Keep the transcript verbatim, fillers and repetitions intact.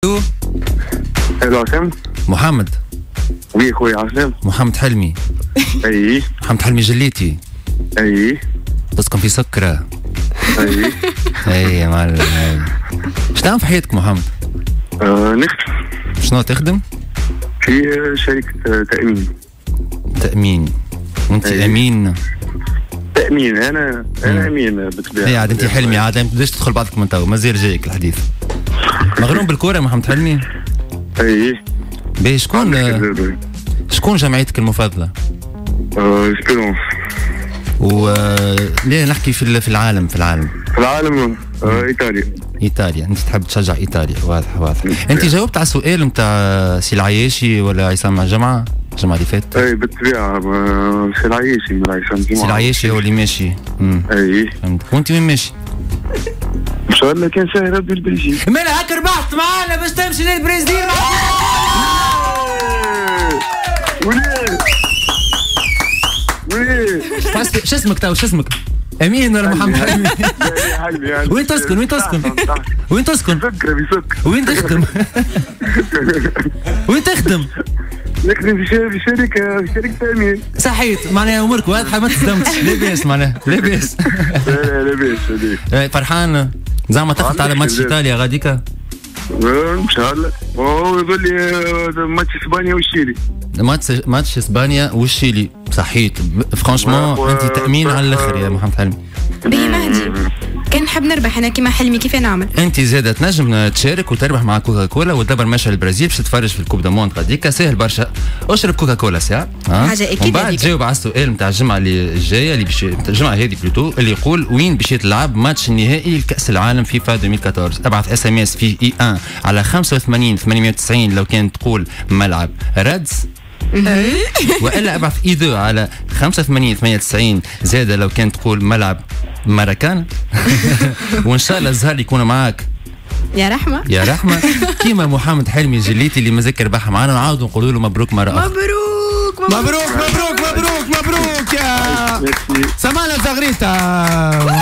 الو الو عاصم. محمد. وي خويا عاصم. محمد حلمي. اي محمد حلمي جليتي. اي تسكن في سكرة. اي اي يا معلم. ايش تعمل في حياتك محمد؟ آه نخدم. شنو تخدم؟ في شركة تأمين. تأمين. وانت أي. امين؟ تأمين انا انا امين بالطبيعة. اي عاد انت حلمي عاد ما تبداش تدخل بعضك من تو مازال جايك الحديث. مغروم بالكورة محمد حلمي؟ اي باهي شكون شكون جمعيتك المفضلة؟ آه سبيرونس. و ليه نحكي في في العالم في العالم في العالم آه ايطاليا. ايطاليا. انت تحب تشجع ايطاليا. واضح واضح. انت جاوبت على السؤال نتاع سي العياشي ولا عصام مع الجمعة الجمعة اللي فاتت؟ اي بالطبيعة سي العياشي من عصام سي العياشي هو اللي ماشي. امم اي فهمت. وانت وين ماشي؟ ان شاء الله كان سهل ربي البلجيك. مالا هاك ربحت معانا باش تمشي للبرازيل. وليه وليه شو اسمك تو شو اسمك؟ امين ولا محمد حلمي؟ حلمي. وين تسكن وين تسكن؟ وين تسكن؟ سكر بسكر. وين تخدم؟ وين تخدم؟ نخدم في في شركة في شركة تأمين. صحيت معناها امورك واضحة ما تصدمتش. لاباس معناها لاباس. لا لاباس. فرحان زعما تخت على ماتش ايطاليا غاديكا؟ ان شاء الله. هو يقول لي ماتش اسبانيا والشيلي. ماتش ماتش اسبانيا والشيلي. صحيت فرانشمون انت تأمين على الاخر يا محمد حلمي. باهي مهدي كان نحب نربح انا كيما حلمي كيف نعمل؟ انت زاده تنجم تشارك وتربح مع كوكا كولا ودبر ماشي للبرازيل باش تتفرج في الكوب دو موند غاديكا ساهل برشا. اشرب كوكا كولا ساعه حاجه اكيد. ومن بعد تجاوب على السؤال نتاع الجمعه اللي الجايه اللي باش الجمعه هذه بلوتو اللي يقول وين باش يتلعب ماتش النهائي لكاس العالم فيفا ألفين وأربعة عشر. ابعث اس ام اس في اي واحد على خمسة وثمانين ثمانمائة وتسعين لو كانت تقول ملعب رادز. والا ابعث اي دو على خمسة وثمانين ثمانية وتسعين زاده لو كانت تقول ملعب ماراكان. وان شاء الله الزهر يكون معاك يا رحمه يا رحمه كيما محمد حلمي جليتي اللي مازال ربح معنا. نعاودوا نقولوا له مبروك مره اخرى. مبروك مبروك مبروك مبروك مبروك يا سمانة زغريتا.